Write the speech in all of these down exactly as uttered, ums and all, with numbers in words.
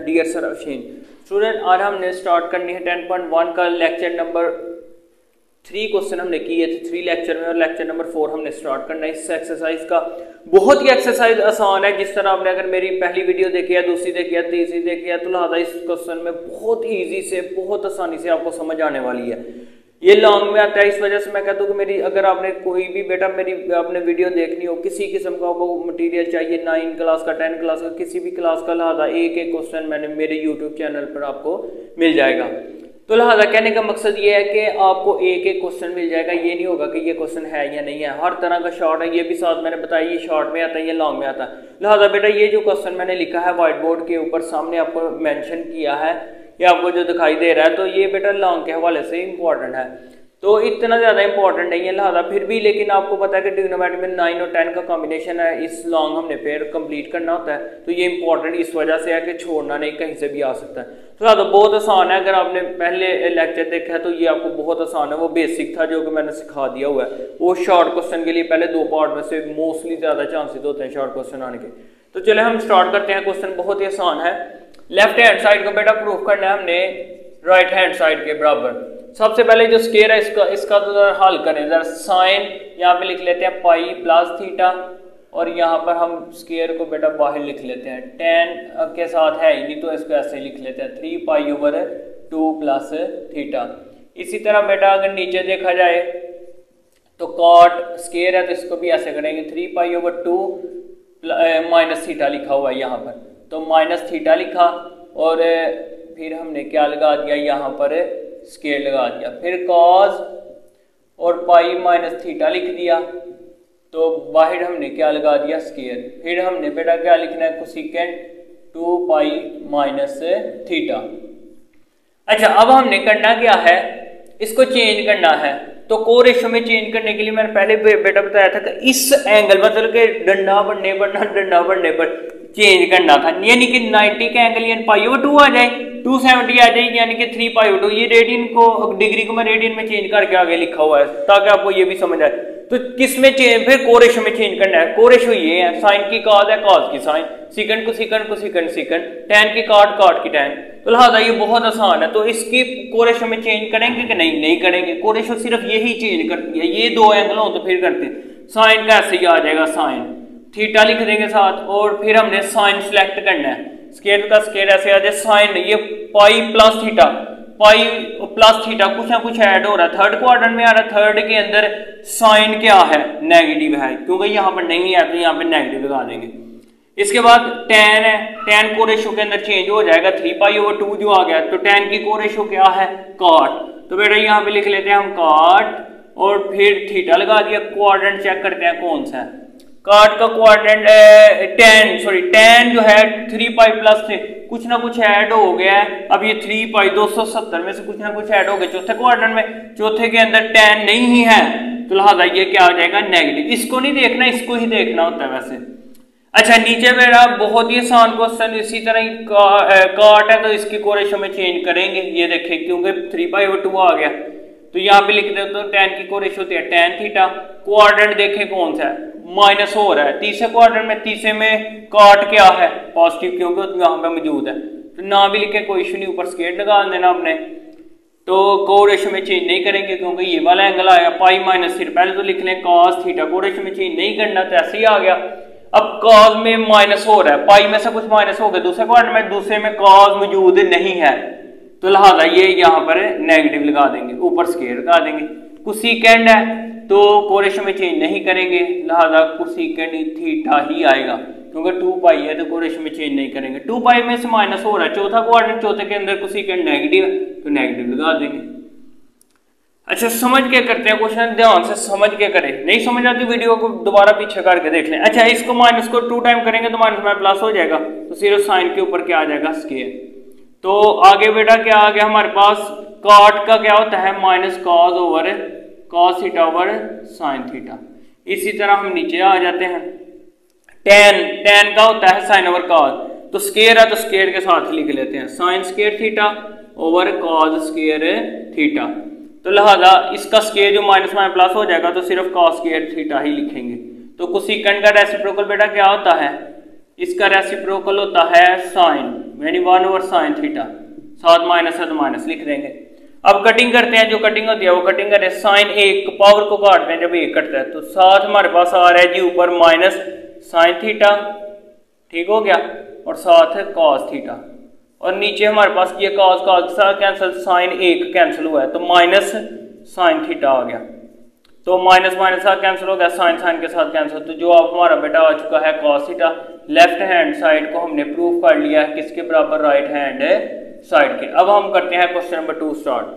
Dear sir Afsheen student, आज हमने start करनी है टेन पॉइंट वन का लेक्चर नंबर थ्री क्वेश्चन हमने किए थे थ्री लेक्चर में, और लेक्चर नंबर फोर हमने स्टार्ट करना है इस एक्सरसाइज का। बहुत ही एक्सरसाइज आसान है, जिस तरह आपने अगर मेरी पहली वीडियो देखी है, दूसरी देखी है, तीसरी देखी है, तो लिहाजा इस क्वेश्चन में बहुत ही ईजी से बहुत आसानी से आपको समझ आने वाली है। ये लॉन्ग में आता है, इस वजह से मैं कहता हूँ कि मेरी अगर आपने कोई भी बेटा मेरी आपने वीडियो देखनी हो, किसी किस्म का आपको मटेरियल चाहिए, नाइन क्लास का, टेन क्लास का, किसी भी क्लास का, लिहाजा एक एक क्वेश्चन मैंने मेरे यूट्यूब चैनल पर आपको मिल जाएगा। तो लिहाजा कहने का मकसद ये है कि आपको एक एक क्वेश्चन मिल जाएगा, ये नहीं होगा कि ये क्वेश्चन है या नहीं है। हर तरह का शॉर्ट है, ये भी साथ मैंने बताया, ये शॉर्ट में आता है, ये लॉन्ग में आता है। लिहाजा बेटा ये जो क्वेश्चन मैंने लिखा है व्हाइट बोर्ड के ऊपर सामने आपको मेंशन किया है, ये आपको जो दिखाई दे रहा है, तो ये बेटा लॉन्ग के हवाले से इंपॉर्टेंट है, तो इतना ज़्यादा इंपॉर्टेंट नहीं है लिहाजा फिर भी। लेकिन आपको पता है कि ट्रिग्नोमेट्री में नाइन और टेन का कॉम्बिनेशन है, इस लॉन्ग हमने फिर कंप्लीट करना होता है, तो ये इंपॉर्टेंट इस वजह से है कि छोड़ना नहीं, कहीं से भी आ सकता है। तो तो बहुत आसान है, अगर आपने पहले लेक्चर देखा है तो ये आपको बहुत आसान है। वो बेसिक था जो कि मैंने सिखा दिया हुआ है, वो शॉर्ट क्वेश्चन के लिए पहले दो पार्ट में से मोस्टली ज़्यादा चांसेस होते हैं शॉर्ट क्वेश्चन आने के। तो चले हम स्टार्ट करते हैं। क्वेश्चन बहुत ही आसान है। लेफ्ट हैंड साइड को बेटा प्रूफ करना है हमने राइट हैंड साइड के बराबर। सबसे पहले जो स्केयर है इसका इसका तो जरा हल करें जरा। साइन यहाँ पे लिख लेते हैं पाई प्लस थीटा, और यहाँ पर हम स्केयर को बेटा बाहर लिख लेते हैं, टेन के साथ है ही नहीं तो इसको ऐसे लिख लेते हैं, three pi over two plus theta. इसी तरह बेटा अगर नीचे देखा जाए तो कॉट स्केयर है तो इसको भी ऐसे करेंगे, three pi over two minus theta लिखा हुआ है यहाँ पर, तो माइनस थीटा लिखा, और फिर हमने क्या लगा दिया यहाँ पर स्केयर लगा दिया, फिर कॉस और पाई माइनस थीटा लिख दिया, तो बाहर हमने क्या लगा दिया स्केयर। फिर हमने बेटा क्या लिखना है, cosecant two pi minus theta. अच्छा अब हमने करना क्या है, इसको चेंज करना है। तो को रेशो में चेंज करने के लिए मैंने पहले बेटा बताया था कि इस एंगल मतलब के डंडा बढ़ने पर डंडा बढ़ने पर चेंज करना था, यानी कि नाइन्टी का एंगल यानी पाई ओवर टू आ जाए, टू सेवेंटी आ जाएगी यानी कि थ्री पाई ओवर टू। ये रेडियन को डिग्री को मैं रेडियन में चेंज करके आगे लिखा हुआ है ताकि आपको ये भी समझ आए। तो किस में चेंज, फिर कोरेशो में चेंज करना है। कोरेशो ये है, साइन की कॉस है, कॉस की साइन, सीकंड को सीकंड को सीकंड सीकंड, टैन की कॉट कॉट की टैन। तो लिहाजा ये बहुत आसान है। तो इसकी कोरेशो में चेंज करेंगे कि नहीं, नहीं करेंगे। कोरेशो सिर्फ यही चेंज करती है, ये दो एंगल हो तो फिर करते हैं। साइन का ऐसे ही आ जाएगा, साइन थीटा लिख देंगे साथ, और फिर हमने साइन सेलेक्ट करना है। स्केयर का स्केयर ऐसे आ जाए, साइन ये pi plus theta, pi plus theta कुछ ना कुछ ऐड हो रहा है, थर्ड क्वाड्रेंट में आ रहा है, थर्ड के अंदर साइन क्या है, नेगेटिव है, क्योंकि यहाँ पर नहीं है तो यहाँ पे नेगेटिव लगा देंगे। इसके बाद टेन है, टेन को रेशो के अंदर चेंज हो जाएगा, थ्री पाई ओवर टू जो आ गया, तो टेन की को रेशो क्या है, कॉट। तो बेटा यहाँ पे लिख लेते हैं हम कॉट, और फिर थीटा लगा दिया। क्वाड्रेंट चेक करते हैं कौन सा है, कॉट का क्वाड्रेंट टेन सॉरी टेन जो है थ्री पाई प्लस थे, कुछ ना कुछ ऐड हो गया है। अब ये थ्री पाई दो सौ सत्तर में से कुछ ना कुछ ऐड हो गया चौथे क्वाड्रेंट में, चौथे के अंदर टेन नहीं है, तो लिहाजा ये क्या हो जाएगा, नेगेटिव। इसको नहीं देखना, इसको ही देखना होता है वैसे। अच्छा नीचे मेरा बहुत ही आसान क्वेश्चन, इसी तरह ही कॉट है तो इसकी कोरेशो में चेंज करेंगे, ये देखें क्योंकि थ्री पाई ओवर टू आ गया, तो यहाँ पे लिख देते तो टेन की कोरेशो होती है टेन थीटा। क्वाड्रेंट देखें कौन सा है, माइनस हो रहा है, तीसरे क्वाड्रेंट में, तीसरे में कॉट क्या है, पॉजिटिव, क्योंकि यहाँ पे मौजूद है, तो ना भी लिखे कोई इशू नहीं, ऊपर स्केयर लगा देना आपने। तो कोरेशो में चेंज नहीं करेंगे क्योंकि ये वाला एंगल आया, पाई माइनस थीटा, पहले तो लिख लें कॉस थीटा, कोरेशो में चेंज नहीं करना तो ऐसे ही आ गया। अब कॉस में माइनस हो रहा है, पाई में से कुछ माइनस हो गया, दूसरे क्वाड्रेंट में, दूसरे में कॉस मौजूद नहीं है, तो लिहाजा ये यहाँ पर नेगेटिव लगा देंगे, ऊपर स्केयर लगा देंगे। कोसेकेंड है तो कोरेशो में चेंज नहीं करेंगे, लिहाजा कोसेकेंड थीटा ही आएगा, क्योंकि टू पाई है तो कोरेशो में चेंज नहीं करेंगे। टू पाई में से माइनस हो रहा है, चौथा क्वाड्रेंट, चौथे के अंदर कोसेकेंड नेगेटिव है तो नेगेटिव लगा देंगे। अच्छा समझ के करते हैं क्वेश्चन, ध्यान से समझ के करें, नहीं समझ आती वीडियो को दोबारा पीछे करके देख लें। अच्छा इसको माइनस को टू टाइम करेंगे तो माइनस में प्लस हो जाएगा, तो सिर्फ साइन के ऊपर क्या आ जाएगा, स्केयर। तो आगे बेटा क्या आ गया हमारे पास, कॉट का क्या होता है, minus cos over cos theta over sine theta. इसी तरह हम नीचे आ जाते हैं, टेन टेन का होता है साइन ओवर कॉस, तो स्केयर है तो स्केयर के साथ लिख लेते हैं, sine square theta over cos square theta. तो लिहाजा इसका स्केयर जो माइनस में प्लस हो जाएगा तो सिर्फ कॉस स्केयर थीटा ही लिखेंगे। तो कोसेकेंट का रेसिप्रोकल बेटा क्या होता है, इसका रेसिप्रोकल होता है साइन, यानी वन ओवर साइन थीटा, साथ माइनस है तो माइनस लिख देंगे। अब कटिंग करते हैं, जो कटिंग होती है वो कटिंग करते हैं, साइन एक पावर को काटते हैं जब एक कटता है, तो साथ हमारे पास आ रहा है जी ऊपर माइनस साइन थीटा, ठीक हो गया, और साथ है कॉस थीटा, और नीचे हमारे पास ये कॉस कॉस के साथ कैंसिल, साइन एक कैंसिल हुआ है तो माइनस साइन थीटा आ गया, तो माइनस माइनस साथ कैंसिल हो गया, साइन साइन के साथ कैंसिल, तो जो आप हमारा बेटा आ चुका है cos theta. Left hand side को हमने प्रूव कर लिया है किसके बराबर, राइट हैंड साइड के। अब हम करते हैं क्वेश्चन नंबर टू स्टार्ट।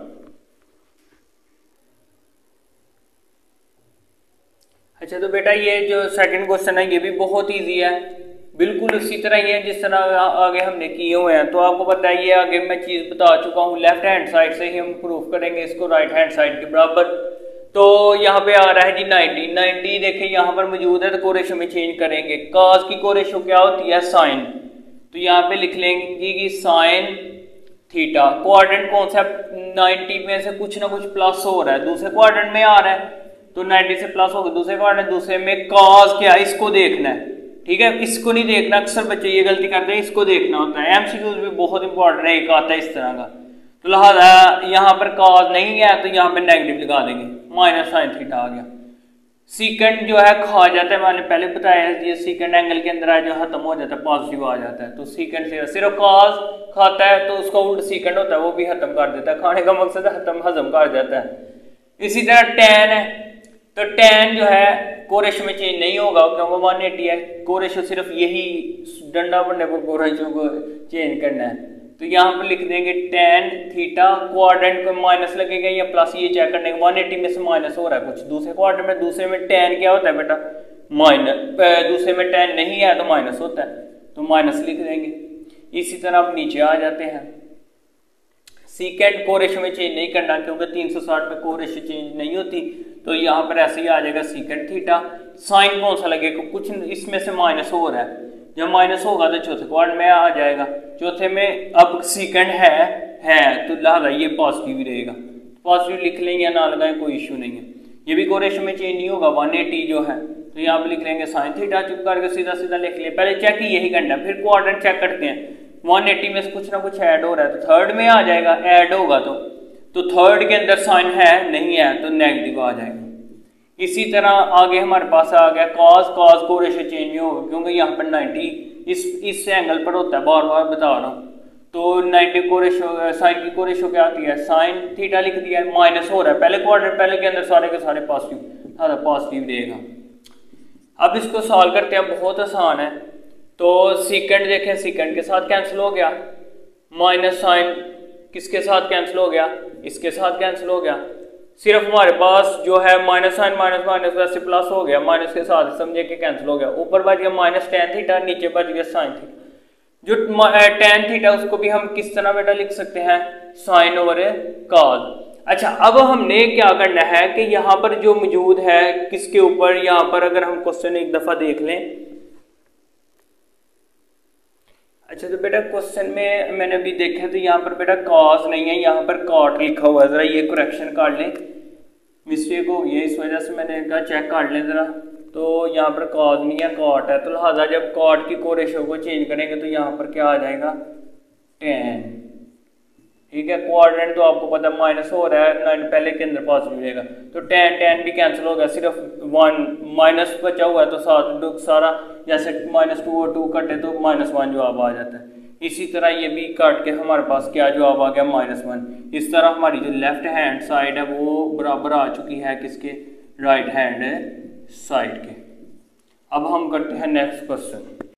अच्छा तो बेटा ये जो सेकंड क्वेश्चन है ये भी बहुत इजी है, बिल्कुल उसी तरह ही है जिस तरह आगे हमने किए हुए हैं। तो आपको पता है ये आगे मैं चीज बता चुका हूँ, लेफ्ट हैंड साइड से ही हम प्रूफ करेंगे इसको राइट हैंड साइड के बराबर। तो यहाँ पे आ रहा है जी नाइन्टी, नाइन्टी देखें यहाँ पर मौजूद है तो कोरेशो में चेंज करेंगे, कॉस की कोरेशो क्या होती है, साइन, तो यहाँ पे लिख लेंगे कि साइन थीटा, क्वाड्रेंट कौन सा, नाइन्टी में से कुछ ना कुछ प्लस हो रहा है, दूसरे क्वाड्रेंट में आ रहा है तो नाइन्टी से प्लस होगा दूसरे क्वाड्रेंट, दूसरे में कॉस क्या है इसको देखना है, ठीक है, इसको नहीं देखना, अक्सर बच्चे ये गलती करते हैं, इसको देखना होता है। एमसीक्यूज भी बहुत इंपॉर्टेंट है, एक आता है इस तरह का, तो लिहाजा यहाँ पर कॉस नहीं है तो यहाँ पे नेगेटिव लगा देंगे, माइनस साइन थीटा आ गया। सीकेंड जो है खा जाता है, मैंने पहले बताया है, ये सीकेंड एंगल के अंदर है जो खत्म हो जाता है, पॉजिटिव आ जाता है, तो सीकेंड से सिर्फ कॉस खाता है तो उसका उल्ट सीकेंड होता है, वो भी खत्म कर देता है, खाने का मकसद है खत्म हजम कर जाता है। इसी तरह टेन है, तो टेन जो है कोरेशो में चेंज नहीं होगा क्योंकि वन एटी है, कोरेशो सिर्फ यही डंडा बनने पर कोरेशो को चेंज करना है, तो यहाँ पर लिख देंगे टेन थीटा, क्वाड्रेंट को माइनस लगेगा या प्लस, ये चेक करने वन एटी में से माइनस हो रहा है कुछ दूसरे क्वाड्रेंट में, दूसरे में टेन क्या होता है बेटा, माइनस, दूसरे में टेन नहीं है तो माइनस होता है, तो माइनस लिख देंगे। इसी तरह अब नीचे आ जाते हैं, सीकेंड कोरेशो में चेंज नहीं करना क्योंकि तीन सौ साठ में कोरेशो चेंज नहीं होती, तो यहाँ पर ऐसे ही आ जाएगा सीकेंड थीटा, साइन कौन सा लगेगा, कुछ इसमें से माइनस हो रहा है, जब माइनस होगा तो चौथे क्वाड्रेंट में आ जाएगा, चौथे में अब सीकेंड है है तो लिहाजा ये पॉजिटिव ही रहेगा, पॉजिटिव लिख लेंगे या ना लगाएं कोई इश्यू नहीं है। ये भी कोरेशो में चेंज नहीं होगा, वन एटी जो है तो यहाँ पे लिख लेंगे साइन थीटा, चुप करके सीधा सीधा लिख लिया, पहले चेक ही यही करना है, फिर क्वाड्रेंट चेक करते हैं, वन एटी में से कुछ ना कुछ ऐड हो रहा है तो थर्ड में आ जाएगा, ऐड होगा तो तो थर्ड के अंदर साइन है नहीं है तो नेगेटिव आ जाएगा। इसी तरह आगे हमारे पास आ गया कॉस, कॉस कोरेशो चेंज नहीं होगा क्योंकि यहाँ पर नाइन्टी इस इस एंगल पर होता है, बार बार बता रहा हूँ, तो नाइन्टी कोरेशो, साइन की कोरेशो क्या आती है, साइन थीटा लिख दिया, माइनस हो रहा है, पहले क्वाड्रेंट पहले के अंदर सारे के सारे पॉजिटिव, हाँ पॉजिटिव रहेगा। अब इसको सॉल्व करते हैं, बहुत आसान है, तो सीकेंड देखें, सीकेंड के साथ कैंसिल हो गया, माइनस साइन किसके साथ कैंसिल हो गया, इसके साथ कैंसिल हो गया, सिर्फ हमारे पास जो है माइनस साइन माइनस माइनस वैसे प्लस हो गया, माइनस के साथ समझे कि कैंसिल हो गया, ऊपर बच गया माइनस टेन थीटा, नीचे बच गया साइन थीटा। जो टेन थीटा उसको भी हम किस तरह बेटा लिख सकते हैं, साइन ओवर कॉस। अच्छा अब हमने क्या करना है कि यहाँ पर जो मौजूद है किसके ऊपर, यहाँ पर अगर हम क्वेश्चन एक दफा देख लें। अच्छा तो बेटा क्वेश्चन में मैंने अभी देखा तो यहाँ पर बेटा कॉस नहीं है, यहाँ पर कॉट लिखा हुआ है, जरा ये करेक्शन कर लें, मिस्टेक हो गई है इस वजह से मैंने कहा चेक कर लें जरा, तो यहाँ पर कॉस नहीं है कॉट है, तो लिहाजा जब कॉट की कोरेशो को चेंज करेंगे तो यहाँ पर क्या आ जाएगा, टेन, ठीक है, क्वाड्रेंट तो आपको पता माइनस हो रहा है, नाइन पहले के अंदर पॉजिटिव रहेगा, तो टेन टेन भी कैंसिल हो गया, सिर्फ वन माइनस बचा हुआ है तो साथ सारा जैसे माइनस टू और टू कटे तो माइनस वन जवाब आ जाता है। इसी तरह ये भी काट के हमारे पास क्या जवाब आ गया, माइनस वन। इस तरह हमारी जो लेफ्ट हैंड साइड है वो बराबर आ चुकी है किसके, राइट हैंड साइड के। अब हम करते हैं नेक्स्ट क्वेश्चन।